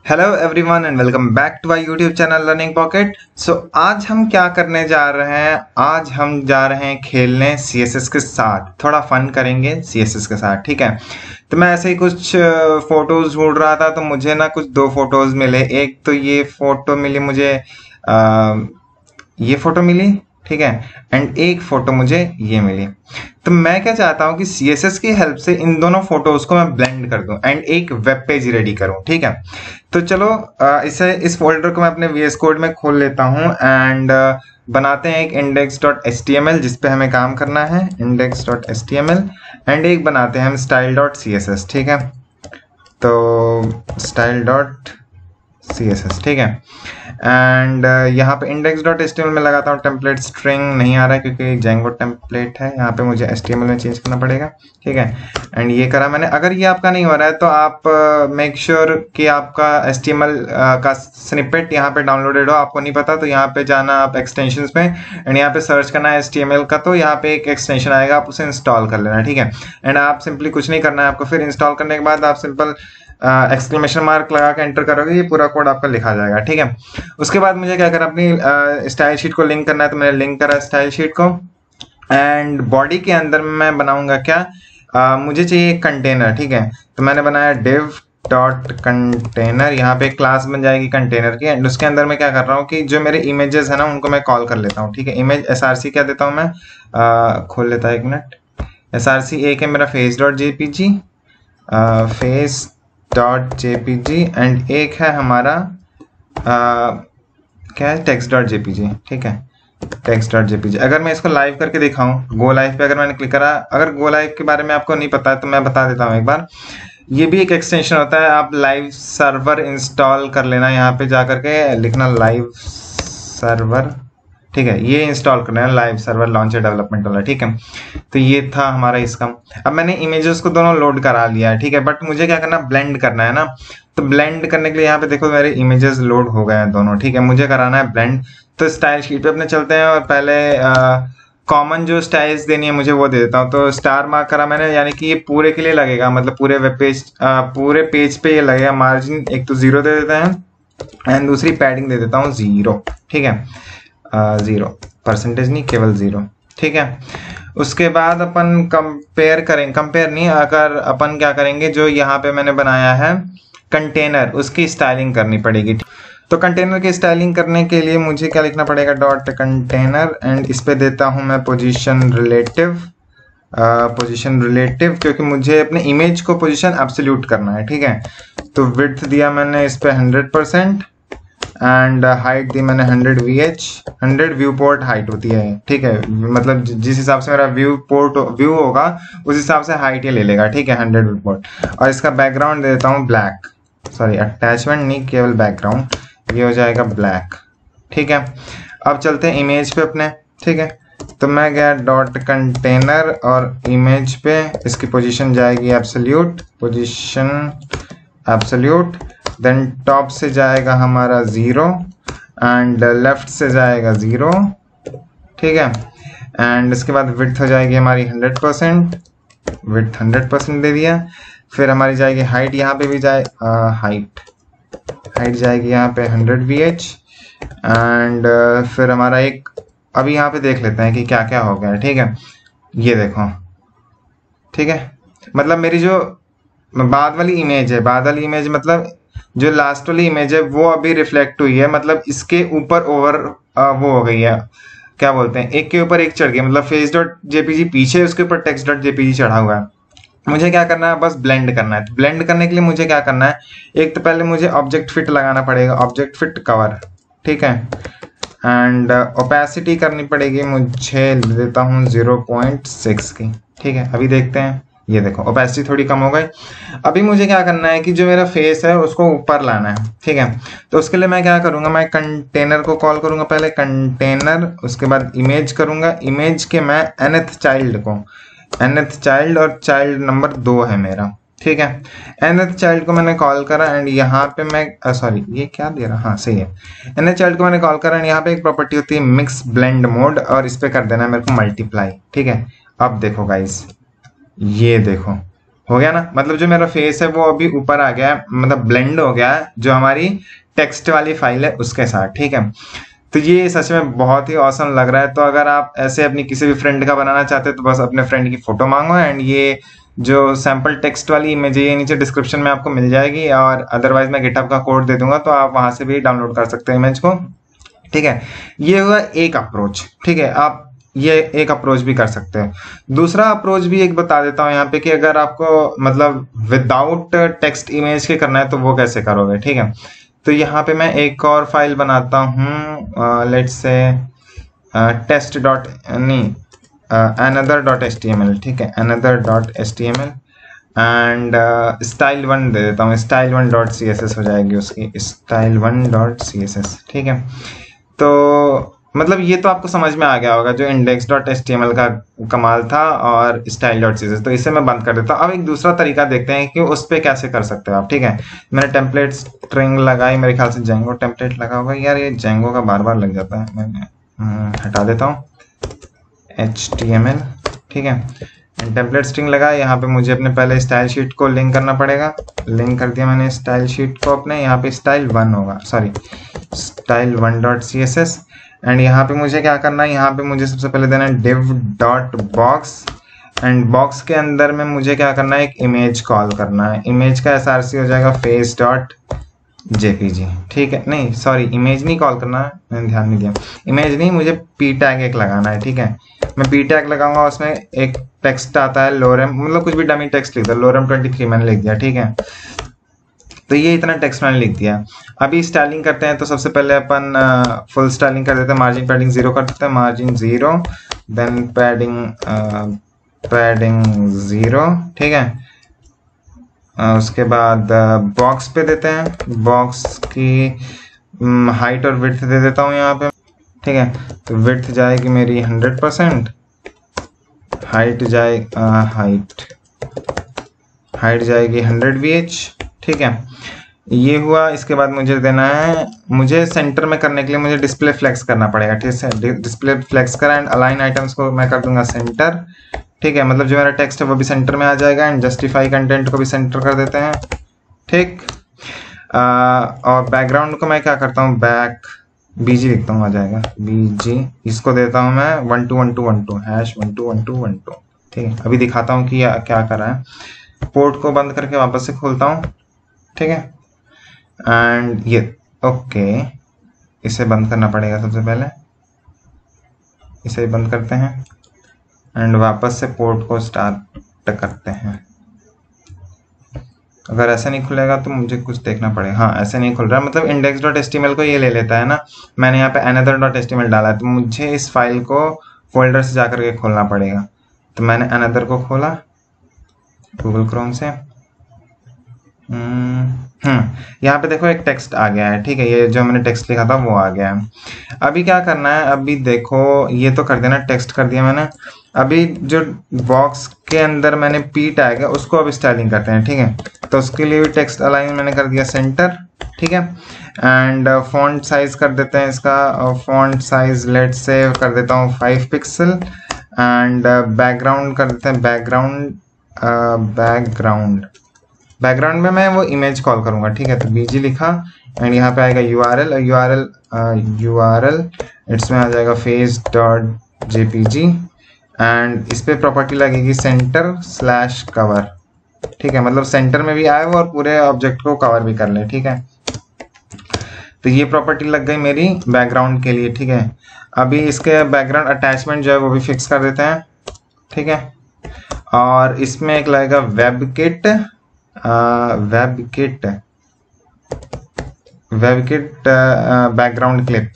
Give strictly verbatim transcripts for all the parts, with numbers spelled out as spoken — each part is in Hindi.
Hello everyone and welcome back to my YouTube channel learning pocket. So आज हम क्या करने जा रहे हैं? आज हम जा रहे हैं खेलने सी एस एस के साथ, थोड़ा फन करेंगे सी एस एस के साथ। ठीक है, तो मैं ऐसे ही कुछ फोटोज ढूंढ रहा था तो मुझे ना कुछ दो फोटोज मिले। एक तो ये फोटो मिली मुझे, आ, ये फोटो मिली, ठीक है, एंड एक फोटो मुझे ये मिली। तो मैं क्या चाहता हूँ कि सी एस एस की हेल्प से इन दोनों फोटोज को मैं ब्लेंड कर दूं एंड एक वेब पेज रेडी करूं। ठीक है, तो चलो इसे इस फोल्डर को मैं अपने वी एस कोड में खोल लेता हूं एंड बनाते हैं एक index dot H T M L जिस पे हमें काम करना है, index dot H T M L, and एक बनाते हैं हम style dot C S S. ठीक है, तो style dot C S S, ठीक है, एंड uh, यहाँ पे index dot H T M L में लगाता हूँ टेम्पलेट स्ट्रिंग, नहीं आ रहा है क्योंकि जेंगो टेम्पलेट है, यहाँ पे मुझे एच टी एम एल में चेंज करना पड़ेगा। ठीक है, एंड ये करा मैंने। अगर ये आपका नहीं हो रहा है तो आप मेक uh, श्योर sure कि आपका H T M L uh, का स्निपेट यहाँ पे डाउनलोडेड हो। आपको नहीं पता तो यहाँ पे जाना आप एक्सटेंशंस में एंड यहाँ पे सर्च करना है एच टी एम एल का, तो यहाँ पे एक एक्सटेंशन आएगा, आप उसे इंस्टॉल कर लेना। ठीक है, एंड आप सिंपली कुछ नहीं करना है आपको। फिर इंस्टॉल करने के बाद आप सिंपल एक्सक्लेमेशन मार्क लगा के एंटर करोगे, ये पूरा कोड आपका लिखा जाएगा। ठीक है, उसके बाद मुझे क्या करना, अपनी स्टाइल शीट को लिंक करना है, तो मैंने लिंक करा स्टाइल शीट को। एंड बॉडी के अंदर मैं बनाऊंगा क्या, uh, मुझे चाहिए एक कंटेनर। ठीक है, तो मैंने बनाया div डॉट कंटेनर, यहाँ पे क्लास बन जाएगी कंटेनर की, एंड उसके अंदर मैं क्या कर रहा हूँ कि जो मेरे इमेजेस है ना उनको मैं कॉल कर लेता हूँ। ठीक है, इमेज एस आर सी क्या देता हूँ मैं, uh, खोल लेता है एक मिनट। एस आर सी एक है मेरा face dot J P G, face dot JPG, and एक है हमारा आ, क्या है, टेक्स्ट डॉट जेपीजी। ठीक है, टेक्स्ट डॉट जेपीजी। अगर मैं इसको लाइव करके दिखाऊं, गो लाइव पे अगर मैंने क्लिक करा, अगर गो लाइव के बारे में आपको नहीं पता है तो मैं बता देता हूं एक बार। ये भी एक एक्सटेंशन होता है, आप लाइव सर्वर इंस्टॉल कर लेना, यहाँ पे जा करके लिखना लाइव सर्वर। ठीक है, ये इंस्टॉल करना है लाइव सर्वर लॉन्चर डेवलपमेंट वाला। ठीक है, तो ये था हमारा इसका। अब मैंने इमेजेस को दोनों लोड करा लिया है। ठीक है, बट मुझे क्या करना, ब्लेंड करना है ना, तो ब्लेंड करने के लिए यहाँ पे देखो मेरे इमेजेस लोड हो गए हैं दोनों। ठीक है, मुझे कराना है ब्लेंड, तो स्टाइल शीट पे अपने चलते हैं और पहले कॉमन जो स्टाइल्स देनी है मुझे वो दे देता हूँ। तो स्टार मार्क करा मैंने, यानी कि ये पूरे के लिए लगेगा, मतलब पूरे वेब पेज पूरे पेज पे ये लगेगा। मार्जिन एक तो जीरो दे देते हैं एंड दूसरी पैडिंग दे देता हूँ जीरो। ठीक है, जीरो परसेंटेज नहीं, केवल जीरो। ठीक है, उसके बाद अपन कंपेयर करेंगे, कंपेयर नहीं, अगर अपन क्या करेंगे, जो यहाँ पे मैंने बनाया है कंटेनर, उसकी स्टाइलिंग करनी पड़ेगी। तो कंटेनर की स्टाइलिंग करने के लिए मुझे क्या लिखना पड़ेगा, डॉट कंटेनर, एंड इस पे देता हूँ मैं पोजीशन रिलेटिव, पोजीशन रिलेटिव, क्योंकि मुझे अपने इमेज को पोजीशन एब्सोल्यूट करना है। ठीक है, तो विड्थ दिया मैंने इस पे हंड्रेड परसेंट एंड हाइट दी मैंने hundred V H, hundred viewport height होती है। ठीक है, मतलब जिस हिसाब से मेरा व्यू पोर्ट व्यू होगा उस हिसाब से हाइट ये ले लेगा। ठीक है, हंड्रेड व्यू पोर्ट, और इसका बैकग्राउंड दे देता हूँ ब्लैक, सॉरी अटैचमेंट नहीं, केवल बैकग्राउंड, ये हो जाएगा ब्लैक। ठीक है, अब चलते हैं इमेज पे अपने। ठीक है, तो मैं गया डॉट कंटेनर और इमेज पे, इसकी पोजीशन जाएगी absolute, position absolute, then top से जाएगा हमारा जीरो एंड लेफ्ट से जाएगा जीरो। ठीक है, एंड इसके बाद विड्थ हो जाएगी हमारी hundred percent, width hundred percent दे दिया। फिर हमारी जाएगी हाइट, यहाँ पे भी जाए हाइट हाइट जाएगी यहाँ पे हंड्रेड वी एच, एंड फिर हमारा एक, अभी यहाँ पे देख लेते हैं कि क्या क्या हो गया है। ठीक है, ये देखो। ठीक है, मतलब मेरी जो बाद वाली इमेज है, बाद वाली इमेज मतलब जो लास्ट वाली इमेज है वो अभी रिफ्लेक्ट हुई है, मतलब इसके ऊपर ओवर वो हो गई है, क्या बोलते हैं, एक के ऊपर एक चढ़ गई, मतलब फेस डॉट जेपीजी पीछे, उसके ऊपर टेक्स्ट डॉट जेपीजी चढ़ा हुआ है। मुझे क्या करना है, बस ब्लेंड करना है। तो ब्लेंड करने के लिए मुझे क्या करना है, एक तो पहले मुझे ऑब्जेक्ट फिट लगाना पड़ेगा, ऑब्जेक्ट फिट कवर। ठीक है, एंड ओपेसिटी करनी पड़ेगी, मुझे देता हूँ जीरो पॉइंट सिक्स की। ठीक है, अभी देखते हैं, ये देखो ओपेसिटी थोड़ी कम हो गई। अभी मुझे क्या करना है कि जो मेरा फेस है उसको ऊपर लाना है। ठीक है, तो उसके लिए मैं क्या करूंगा, मैं कंटेनर को कॉल करूंगा, पहले कंटेनर, उसके बाद इमेज करूंगा, इमेज के मैं nth चाइल्ड को, nth चाइल्ड और चाइल्ड नंबर दो है मेरा। ठीक है, nth चाइल्ड को मैंने कॉल करा एंड यहाँ पे मैं सॉरी ये क्या दे रहा, हाँ सही है, nth चाइल्ड को मैंने कॉल करा एंड यहाँ पे एक प्रॉपर्टी होती है मिक्स ब्लेंड मोड, और इस पे कर देना है मेरे को मल्टीप्लाई। ठीक है, अब देखो गाइस, ये देखो हो गया ना, मतलब जो मेरा फेस है वो अभी ऊपर आ गया है, मतलब ब्लेंड हो गया है जो हमारी टेक्स्ट वाली फाइल है उसके साथ। ठीक है, तो ये सच में बहुत ही औसम लग रहा है। तो अगर आप ऐसे अपनी किसी भी फ्रेंड का बनाना चाहते हैं तो बस अपने फ्रेंड की फोटो मांगो, एंड ये जो सैम्पल टेक्स्ट वाली इमेज है ये नीचे डिस्क्रिप्शन में आपको मिल जाएगी, और अदरवाइज मैं गिटहब का कोड दे दूंगा तो आप वहां से भी डाउनलोड कर सकते हैं इमेज को। ठीक है, ये हुआ एक अप्रोच। ठीक है, आप ये एक अप्रोच भी कर सकते हैं। दूसरा अप्रोच भी एक बता देता हूँ यहाँ पे कि अगर आपको मतलब विदाउट टेक्स्ट इमेज के करना है तो वो कैसे करोगे। ठीक है, तो यहाँ पे मैं एक और फाइल बनाता हूँ, लेट्स से टेस्ट डॉट नहीं another dot H T M L. ठीक है, another dot H T M L and style one दे देता हूँ, style one dot C S S हो जाएगी उसकी, style one dot C S S. ठीक है, तो मतलब ये तो आपको समझ में आ गया होगा जो index dot H T M L का कमाल था और style dot C S S. तो इसे मैं बंद कर देता हूँ। अब एक दूसरा तरीका देखते हैं कि उस पर कैसे कर सकते हो आप। ठीक है, मैंने टेम्पलेट स्ट्रिंग लगाई, मेरे ख्याल से जेंगो टेम्पलेट लगा होगा। यार ये जेंगो का बार बार लग जाता है, मैं हटा देता हूँ एच टी एम एल। ठीक है, टेम्पलेट स्ट्रिंग लगा, यहाँ पे मुझे अपने पहले स्टाइल शीट को लिंक करना पड़ेगा। लिंक कर दिया मैंने स्टाइल शीट को अपने, यहाँ पे स्टाइल वन होगा, sorry style one dot C S S. And यहाँ पे मुझे क्या करना है, यहाँ पे मुझे सबसे पहले देना है div dot box, and box के अंदर में मुझे क्या करना है, एक इमेज कॉल करना है। इमेज का एस आर सी हो जाएगा फेस डॉट जेपीजी। ठीक है, नहीं सॉरी इमेज नहीं कॉल करना है, मैंने ध्यान नहीं दिया, इमेज नहीं, मुझे पी टैग एक लगाना है। ठीक है, मैं पी टैग लगाऊंगा, उसमें एक टेक्स्ट आता है लोरेम, मतलब कुछ भी डमी टेक्स्ट लिख दो, लोरेम ट्वेंटी थ्री मैंने लिख दिया। ठीक है, तो ये इतना टेक्स्ट मैंने लिख दिया। अभी स्टाइलिंग करते हैं, तो सबसे पहले अपन फुल स्टाइलिंग कर देते हैं, मार्जिन पैडिंग जीरो कर देते हैं, margin zero, then padding padding zero. ठीक है, uh, उसके बाद बॉक्स uh, पे देते हैं, बॉक्स की हाइट um, और विड्थ दे देता हूँ यहाँ पे। ठीक है, तो विड्थ जाएगी मेरी हंड्रेड परसेंट, हाइट जाए हाइट हाइट जाएगी हंड्रेड वी एच। ठीक है, ये हुआ। इसके बाद मुझे देना है, मुझे सेंटर में करने के लिए मुझे डिस्प्ले फ्लेक्स करना पड़ेगा। ठीक है, डिस्प्ले फ्लेक्स करा, एंड अलाइन आइटम्स को मैं कर दूंगा सेंटर। ठीक है, मतलब जो मेरा टेक्स्ट है वो भी सेंटर में आ जाएगा, एंड जस्टिफाई कंटेंट को भी सेंटर कर देते हैं। ठीक, आ, और बैकग्राउंड को मैं क्या करता हूँ, बैक बीजी लिखता हूँ, आ जाएगा बीजी। इसको देता हूँ मैं one two one two one two hash one two one two one two. ठीक है, अभी दिखाता हूँ कि क्या कर रहा है। पोर्ट को बंद करके वापस से खोलता हूँ। ठीक है, एंड ये ओके, इसे बंद करना पड़ेगा सबसे पहले, इसे बंद करते हैं, एंड वापस से पोर्ट को स्टार्ट करते हैं। अगर ऐसे नहीं खुलेगा तो मुझे कुछ देखना पड़ेगा। हाँ, ऐसे नहीं खुल रहा, मतलब index dot H T M L को ये ले लेता है ना, मैंने यहाँ पे another dot H T M L डाला है, तो मुझे इस फाइल को फोल्डर से जाकर के खोलना पड़ेगा। तो मैंने अनदर को खोला गूगल क्रोम से। हम्म यहाँ पे देखो एक टेक्स्ट आ गया है। ठीक है, ये जो मैंने टेक्स्ट लिखा था वो आ गया है। अभी क्या करना है, अभी देखो ये तो कर देना, टेक्स्ट कर दिया मैंने। अभी जो बॉक्स के अंदर मैंने पी टैग है उसको अब स्टाइलिंग करते हैं। ठीक है, तो उसके लिए भी टेक्स्ट अलाइन मैंने कर दिया सेंटर। ठीक है, एंड फॉन्ट साइज कर देते हैं इसका, फॉन्ट साइज लेट से कर देता हूँ फाइव पिक्सल, एंड बैकग्राउंड कर देते हैं, बैकग्राउंड बैकग्राउंड बैकग्राउंड में मैं वो इमेज कॉल करूंगा। ठीक है, तो बीजी लिखा, एंड यहाँ पे आएगा यूआरएल, यूआरएल यूआरएल इट्स में आ जाएगा फेस डॉट जेपीजी, एंड इस पे प्रॉपर्टी लगेगी सेंटर स्लैश कवर। ठीक है, मतलब सेंटर में भी आए वो और पूरे ऑब्जेक्ट को कवर भी कर ले। ठीक है, तो ये प्रॉपर्टी लग गई मेरी बैकग्राउंड के लिए। ठीक है, अभी इसके बैकग्राउंड अटैचमेंट जो है वो भी फिक्स कर देते हैं। ठीक है, और इसमें एक लगेगा webkit, webkit webkit background clip,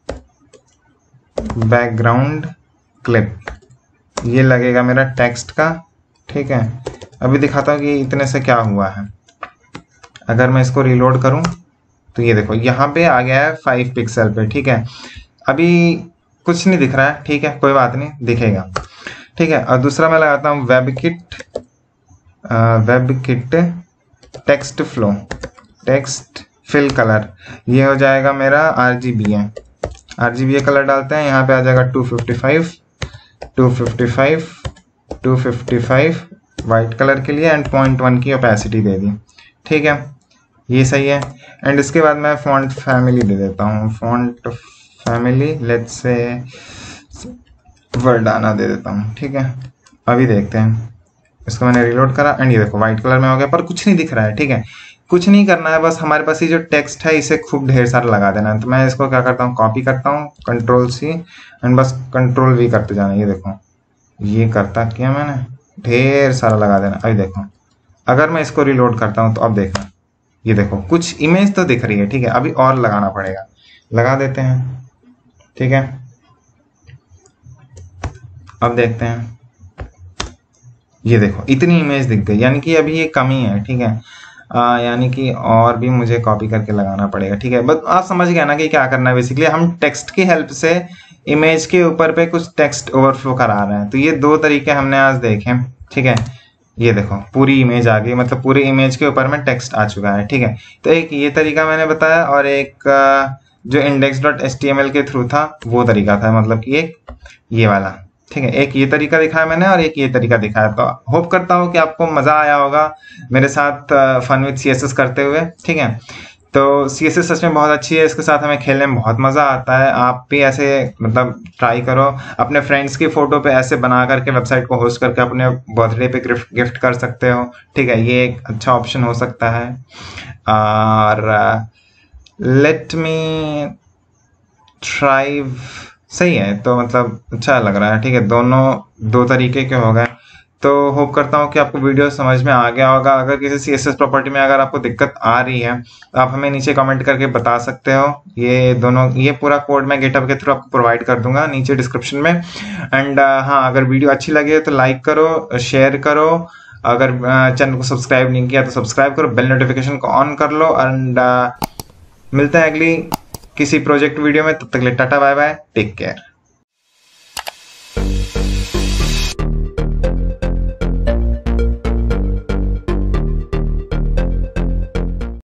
background clip ये लगेगा मेरा टेक्स्ट का। ठीक है, अभी दिखाता हूँ कि इतने से क्या हुआ है। अगर मैं इसको रिलोड करूं तो ये देखो यहाँ पे आ गया है फाइव पिक्सल पे। ठीक है, अभी कुछ नहीं दिख रहा है। ठीक है, कोई बात नहीं, दिखेगा। ठीक है, और दूसरा मैं लगाता हूँ webkit, webkit text flow, text fill colour, ये हो जाएगा मेरा आरजीबी है, आरजीबी कलर डालते हैं। यहाँ पे आ जाएगा two fifty five, two fifty five, two fifty five, white colour के लिए एंड पॉइंट वन की ओपेसिटी दे दी, ठीक है, ये सही है। एंड इसके बाद मैं फॉन्ट फैमिली दे देता हूँ, फॉन्ट फैमिली लेट्स से वर्डाना दे देता हूँ, ठीक है। अभी देखते हैं, इसको मैंने रिलोड करा एंड ये देखो वाइट कलर में हो गया, पर कुछ नहीं दिख रहा है, ठीक है। कुछ नहीं करना है, बस हमारे पास ये जो टेक्स्ट है इसे खूब ढेर सारा लगा देना है। तो मैं इसको क्या करता हूँ, कॉपी करता हूँ, कंट्रोल सी एंड बस कंट्रोल वी करते जाना। ये देखो ये करता क्या मैंने, ढेर सारा लगा देना। अभी देखो अगर मैं इसको रिलोड करता हूँ तो अब देखो, ये देखो कुछ इमेज तो दिख रही है, ठीक है। अभी और लगाना पड़ेगा, लगा देते हैं, ठीक है। अब देखते हैं, ये देखो इतनी इमेज दिख गई, यानी कि अभी ये कमी है, ठीक है। आ, यानी कि और भी मुझे कॉपी करके लगाना पड़ेगा, ठीक है। बस आप समझ गए ना कि क्या करना है। बेसिकली हम टेक्स्ट की हेल्प से इमेज के ऊपर पे कुछ टेक्स्ट ओवरफ्लो करा रहे हैं। तो ये दो तरीके हमने आज देखे, ठीक है। ये देखो पूरी इमेज आ गई, मतलब पूरी इमेज के ऊपर में टेक्स्ट आ चुका है, ठीक है। तो एक ये तरीका मैंने बताया और एक जो index dot H T M L के थ्रू था वो तरीका था, मतलब कि एक ये वाला, ठीक है। एक ये तरीका दिखाया मैंने और एक ये तरीका दिखाया। तो होप करता हूँ कि आपको मजा आया होगा मेरे साथ फन विद सीएसएस करते हुए, ठीक है। तो सीएसएस सच में बहुत अच्छी है, इसके साथ हमें खेलने में बहुत मजा आता है। आप भी ऐसे मतलब ट्राई करो, अपने फ्रेंड्स की फोटो पे ऐसे बना करके वेबसाइट को होस्ट करके अपने बर्थडे पे गिफ्ट गिफ्ट कर सकते हो, ठीक है। ये एक अच्छा ऑप्शन हो सकता है। और लेट मी ट्राई, सही है, तो मतलब अच्छा लग रहा है, ठीक है। दोनों दो तरीके के हो गए। तो होप करता हूँ कि आपको वीडियो समझ में आ गया होगा। अगर किसी सीएसएस प्रॉपर्टी में अगर आपको दिक्कत आ रही है तो आप हमें नीचे कमेंट करके बता सकते हो। ये दोनों ये पूरा कोड मैं गिटहब के थ्रू आपको प्रोवाइड कर दूंगा नीचे डिस्क्रिप्शन में। एंड हाँ, अगर वीडियो अच्छी लगे तो लाइक करो, शेयर करो। अगर चैनल को सब्सक्राइब नहीं किया तो सब्सक्राइब करो, बेल नोटिफिकेशन को ऑन कर लो। एंड मिलते हैं अगली किसी प्रोजेक्ट वीडियो में, तब तक के लिए tata bye bye, take care.